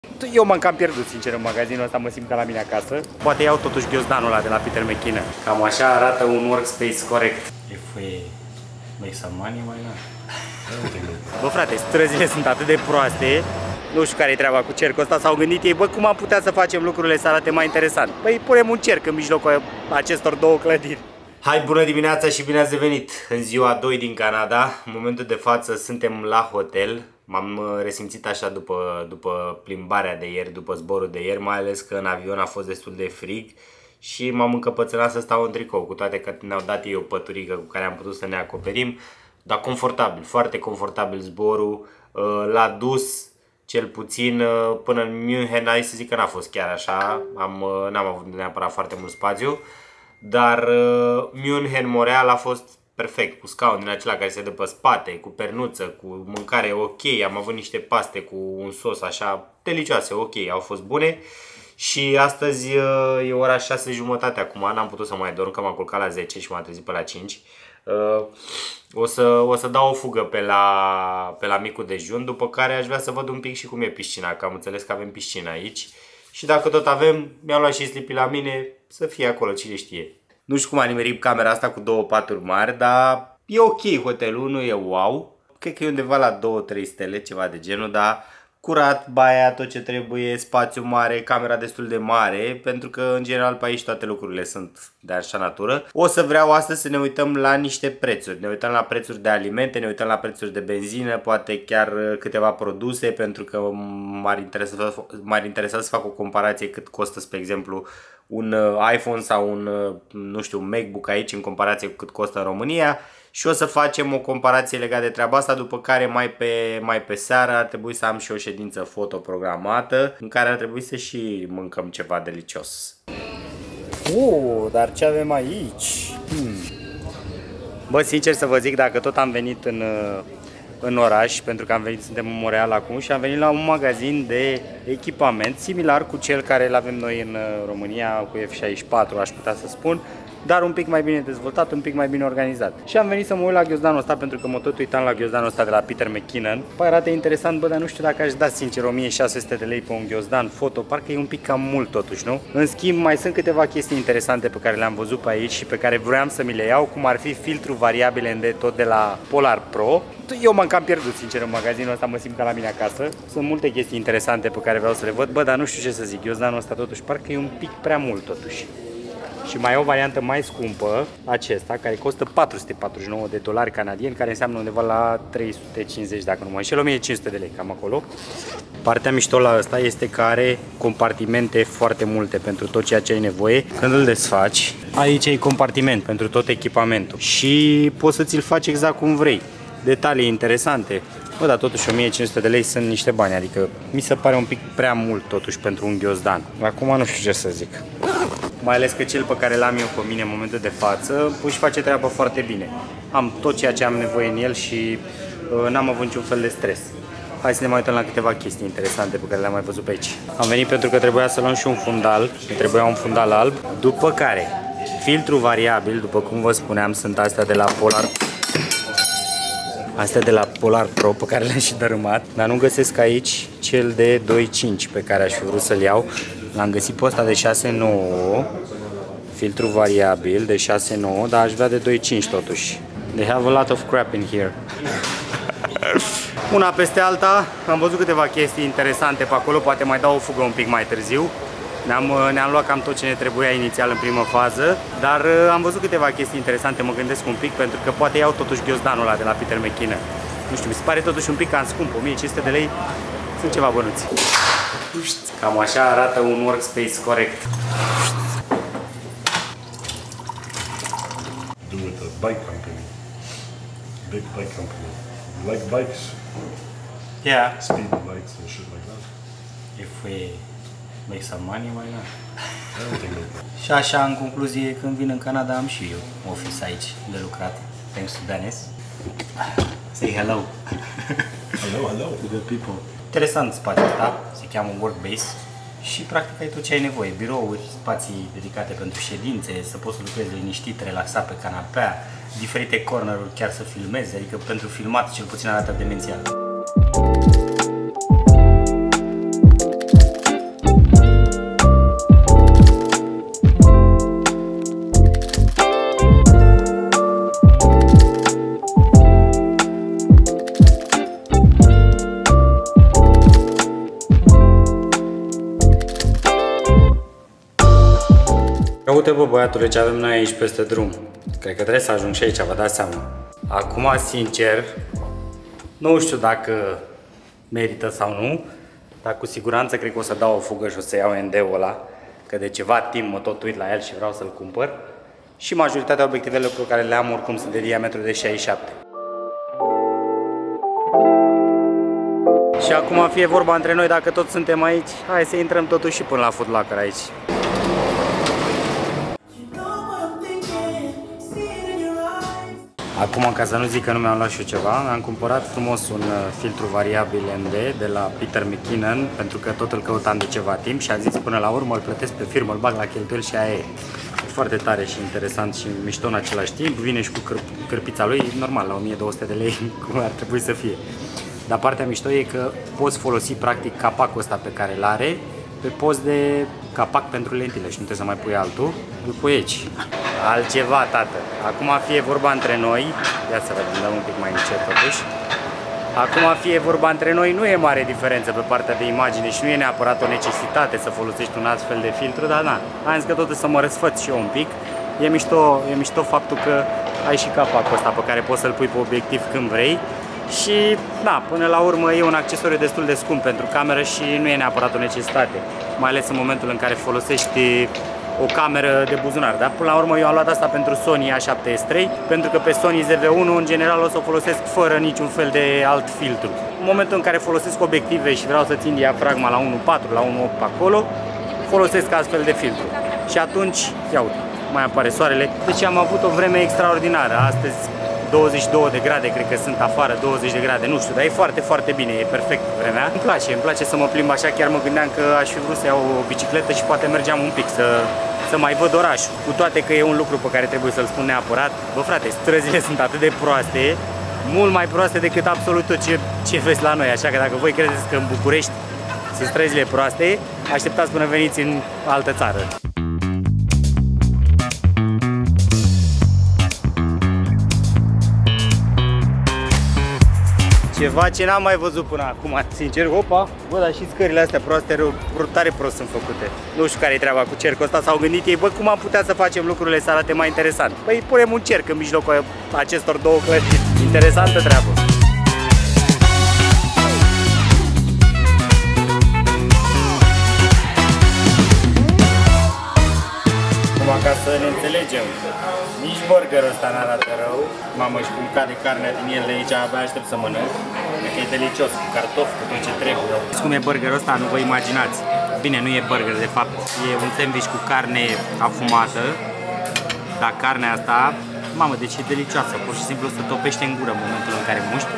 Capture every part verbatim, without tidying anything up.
Eu m-am cam pierdut, sincer, în magazinul ăsta, mă simt ca la mine acasă. Poate iau totuși ghiozdanul ăla de la Peter McKinnon. Cam așa arată un workspace corect. If we make some money, why not? Bă, frate, străzile sunt atât de proaste. Nu știu care e treaba cu cercul ăsta. S-au gândit ei, bă, cum am putea să facem lucrurile să arate mai interesant? Păi punem un cerc în mijlocul acestor două clădiri. Hai, bună dimineața și bine ați revenit în ziua doi din Canada. În momentul de față suntem la hotel. M-am resimțit așa după, după plimbarea de ieri, după zborul de ieri, mai ales că în avion a fost destul de frig și m-am încăpățânat să stau în tricou, cu toate că ne-au dat ei o păturică cu care am putut să ne acoperim, dar confortabil, foarte confortabil zborul. L-a dus cel puțin până în München, hai să zic că n-a fost chiar așa, n-am avut neapărat foarte mult spațiu, dar München-Montreal a fost perfect, cu scaun din acela care se dă pe spate, cu pernuță, cu mâncare ok, am avut niște paste cu un sos așa delicioase, ok, au fost bune. Și astăzi e ora șase jumătate acum, n-am putut să mai dorm, că m-am culcat la zece și m-am trezit pe la cinci. O să, o să dau o fugă pe la, pe la micul dejun, după care aș vrea să văd un pic și cum e piscina, că am înțeles că avem piscină aici. Și dacă tot avem, mi-am luat și Sleepy la mine, să fie acolo, cine știe. Nu știu cum a nimerit camera asta cu două paturi mari, dar e ok hotelul, nu e wow. Cred că e undeva la două trei stele, ceva de genul, dar curat, baia, tot ce trebuie, spațiu mare, camera destul de mare, pentru că în general pe aici toate lucrurile sunt de așa natură. O să vreau astăzi să ne uităm la niște prețuri. Ne uităm la prețuri de alimente, ne uităm la prețuri de benzină, poate chiar câteva produse, pentru că m-ar interesa, m-ar interesa să fac o comparație cât costă, spre exemplu, un iPhone sau un, nu știu, un MacBook aici în comparație cu cât costă în România. Și o să facem o comparație legată de treaba asta, după care mai pe, mai pe seară ar trebui să am și o ședință foto programată în care ar trebui să și mâncăm ceva delicios. Oh, dar ce avem aici? Hmm. Bă, sincer să vă zic, dacă tot am venit în, în oraș, pentru că am venit, suntem în Montreal acum și am venit la un magazin de echipament similar cu cel care îl avem noi în România, cu F șaizeci și patru, aș putea să spun, dar un pic mai bine dezvoltat, un pic mai bine organizat. Și am venit să mă uit la ghiozdanul ăsta pentru că mă tot uitam la ghiozdanul ăsta de la Peter McKinnon. Păi arată interesant, bă, dar nu știu dacă aș da sincer o mie șase sute de lei pe un ghiozdan foto, parcă e un pic cam mult totuși, nu? În schimb, mai sunt câteva chestii interesante pe care le-am văzut pe aici și pe care vreau să mi le iau, cum ar fi filtru variabil N D tot de la Polar Pro. Eu m-am cam pierdut, sincer, în magazinul ăsta, mă simt ca la mine acasă. Sunt multe chestii interesante pe care vreau să le văd, bă, dar nu știu ce să zic, ghiozdanul ăsta totuși parcă e un pic prea mult totuși. Și mai e o variantă mai scumpă, acesta, care costă patru sute patruzeci și nouă de dolari canadieni, care înseamnă undeva la trei sute cincizeci, dacă nu mă înșel, o mie cinci sute de lei, cam acolo. Partea mișto la ăsta este că are compartimente foarte multe pentru tot ceea ce ai nevoie. Când îl desfaci, aici ai compartiment pentru tot echipamentul și poți să ți-l faci exact cum vrei. Detalii interesante. Bă, dar totuși o mie cinci sute de lei sunt niște bani, adică mi se pare un pic prea mult totuși pentru un ghiozdan. Acum nu știu ce să zic. Mai ales că cel pe care l-am eu cu mine în momentul de față își face treaba foarte bine. Am tot ceea ce am nevoie în el și uh, n-am avut niciun fel de stres. Hai să ne mai uităm la câteva chestii interesante pe care le-am mai văzut pe aici. Am venit pentru că trebuia să luăm și un fundal, ne trebuia un fundal alb, după care filtru variabil, după cum vă spuneam, sunt astea de la Polar Astea de la Polar Pro pe care le-am și dărâmat, dar nu găsesc aici cel de doi virgulă cinci pe care aș fi vrut să-l iau. L-am găsit pe ăsta de șase virgulă nouă, filtru variabil de șase virgulă nouă, dar aș vrea de doi virgulă cinci totuși. They have a lot of crap in here. Una peste alta, am văzut câteva chestii interesante pe acolo, poate mai dau o fugă un pic mai târziu. Ne-am ne-am luat cam tot ce ne trebuia inițial în primă fază, dar am văzut câteva chestii interesante, mă gândesc un pic, pentru că poate iau totuși ghiozdanul ăla de la Peter McKinnon. Nu știu, mi se pare totuși un pic cam scump, o mie cinci sute de lei, sunt ceva bănuți. Cam așa arată un workspace corect. Do with a bike company. Big bike company. You like bikes? Yeah. Speed bikes and shit like that. If we make some money, why not? I don't think so. Și așa, în concluzie, când vin în Canada am și eu office aici de lucrat. Thanks to Dennis. Say hello. Hello, hello to the people. Interesant spațiul ăsta, se cheamă Workbase și practic ai tot ce ai nevoie, birouri, spații dedicate pentru ședințe, să poți să lucrezi liniștit, relaxat pe canapea, diferite corneruri chiar să filmezi, adică pentru filmat cel puțin arată demențial. uite bă băiatule ce avem noi aici peste drum. Cred că trebuie să ajung și aici, vă dați seama. Acum, sincer, nu știu dacă merită sau nu, dar cu siguranță cred că o să dau o fugă și o să iau N D-ul ăla, că de ceva timp mă tot uit la el și vreau să-l cumpăr. Și majoritatea obiectivelor pe care le am oricum sunt de diametru de șaizeci și șapte. Și acum fie vorba între noi, dacă toți suntem aici, hai să intrăm totuși și până la Foot Locker aici. Acum, ca să nu zic că nu mi-am luat și eu ceva, mi-am cumpărat frumos un filtru variabil N D de la Peter McKinnon, pentru că tot îl căutam de ceva timp și am zis până la urmă îl plătesc pe firmă, îl bag la cheltuieli și aia e. Foarte tare și interesant și mișto în același timp, vine și cu câr cârpița lui, normal, la o mie două sute de lei, cum ar trebui să fie. Dar partea mișto e că poți folosi practic capacul ăsta pe care îl are pe post de capac pentru lentile și nu trebuie să mai pui altul, îl pui aici. Altceva, tată. Acum fie vorba între noi, ia să vedem, dăm un pic mai încet totuși. Acum fie vorba între noi, nu e mare diferență pe partea de imagine și nu e neapărat o necesitate să folosești un astfel de filtru, dar na, am zis că totuși să mă răsfăț și eu un pic. E mișto, e mișto faptul că ai și capacul ăsta pe care poți să-l pui pe obiectiv când vrei. Și, da, până la urmă e un accesoriu destul de scump pentru cameră și nu e neapărat o necesitate, mai ales în momentul în care folosești o cameră de buzunar, dar până la urmă eu am luat asta pentru Sony A șapte S trei, pentru că pe Sony Z V unu în general o să o folosesc fără niciun fel de alt filtru. În momentul în care folosesc obiective și vreau să țin diafragma la unu virgulă patru, la unu virgulă opt acolo, folosesc astfel de filtru. Și atunci, ia uite, mai apare soarele. Deci am avut o vreme extraordinară. Astăzi douăzeci și două de grade, cred că sunt afară, douăzeci de grade, nu știu, dar e foarte, foarte bine, e perfect vremea. Îmi place, îmi place să mă plimb așa, chiar mă gândeam că aș fi vrut să iau o bicicletă și poate mergeam un pic să, să mai văd orașul. Cu toate că e un lucru pe care trebuie să-l spun neapărat, bă frate, străzile sunt atât de proaste, mult mai proaste decât absolut tot ce, ce vezi la noi, așa că dacă voi credeți că în București sunt străzile proaste, așteptați până veniți în altă țară. Ceva ce n-am mai văzut până acum, sincer, opa, bă, dar și scările astea proaste, tare prost sunt făcute. Nu știu care e treaba cu cercul ăsta, s-au gândit ei, bă, cum am putea să facem lucrurile să arate mai interesant? Păi punem un cerc în mijlocul acestor două clădiri. Interesantă treabă. Acum, ca să ne înțelegem, nici burgerul ăsta n-arată rău. Mamă, și cum cade carnea din el de aici, abia aștept să mănânc. Cred că e delicios, cu cartofi, cu tot ce trebuie. Știți cum e burgerul ăsta? Nu vă imaginați. Bine, nu e burger, de fapt, e un sandwich cu carne afumată. Dar carnea asta, mamă, deci e delicioasă. Pur și simplu se topește în gură în momentul în care muști.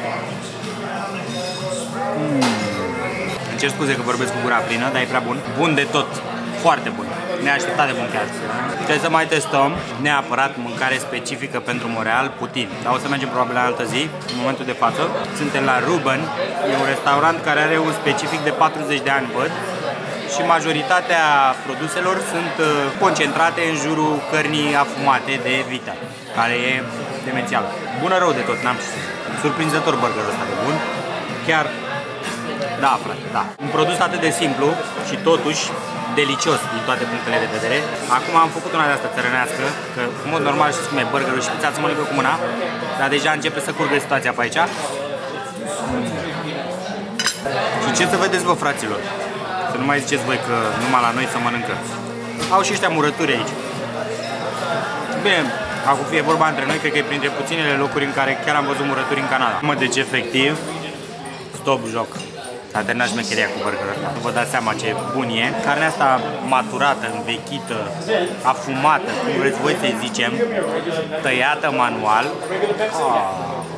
Mm. Îmi cer scuze că vorbesc cu gura plină, dar e prea bun. Bun de tot. Foarte bun. Neașteptat de bun chiar. Trebuie să mai testăm neapărat mâncare specifică pentru Montreal, putin. Dar o să mergem probabil la altă zi, în momentul de față. Suntem la Ruben, e un restaurant care are un specific de patruzeci de ani, văd. Și majoritatea produselor sunt concentrate în jurul cărnii afumate de vită, care e demențială. Bună rău de tot, n-am ce să zic. Surprinzător burgerul ăsta de bun. Chiar, da, frate, da. Un produs atât de simplu și totuși delicios din toate punctele de vedere. Acum am făcut una de asta țărănească, că în mod normal știți cum e burgerul și pizza să mănâncă cu mâna, dar deja începe să curgă situația pe aici. Mm. Și ce să vedeți, vă, fraților? Să nu mai ziceți voi că numai la noi se mănâncă. Au și ăștia murături aici. Bine, acum fie vorba între noi, cred că e printre puținele locuri în care chiar am văzut murături în Canada. Mă, deci efectiv, stop joc. S-a terminat șmecheria cu burgerul ăsta. Vă dați seama ce bun e. Carnea asta maturată, învechită, afumată, cum vreți voi să-i zicem, tăiată manual. Oh.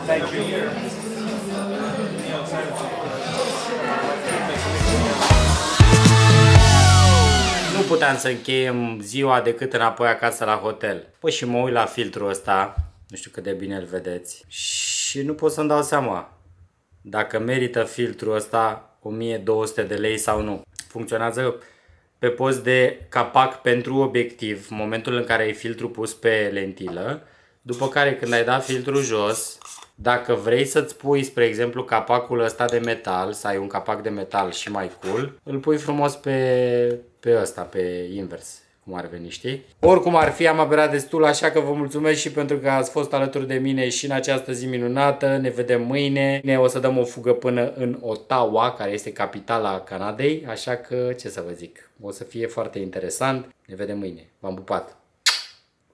Nu puteam să încheiem ziua decât înapoi acasă la hotel. Păi și mă uit la filtrul ăsta, nu știu cât de bine îl vedeți, și nu pot să-mi dau seama dacă merită filtrul ăsta o mie două sute de lei sau nu. Funcționează pe post de capac pentru obiectiv, în momentul în care ai filtrul pus pe lentilă, după care când ai dat filtrul jos, dacă vrei să-ți pui, spre exemplu, capacul ăsta de metal, să ai un capac de metal și mai cool, îl pui frumos pe, pe ăsta, pe invers, cum ar veni, știi? Oricum ar fi, am aberat destul, așa că vă mulțumesc și pentru că ați fost alături de mine și în această zi minunată. Ne vedem mâine. Ne o să dăm o fugă până în Ottawa, care este capitala Canadei, așa că ce să vă zic, o să fie foarte interesant. Ne vedem mâine. V-am pupat!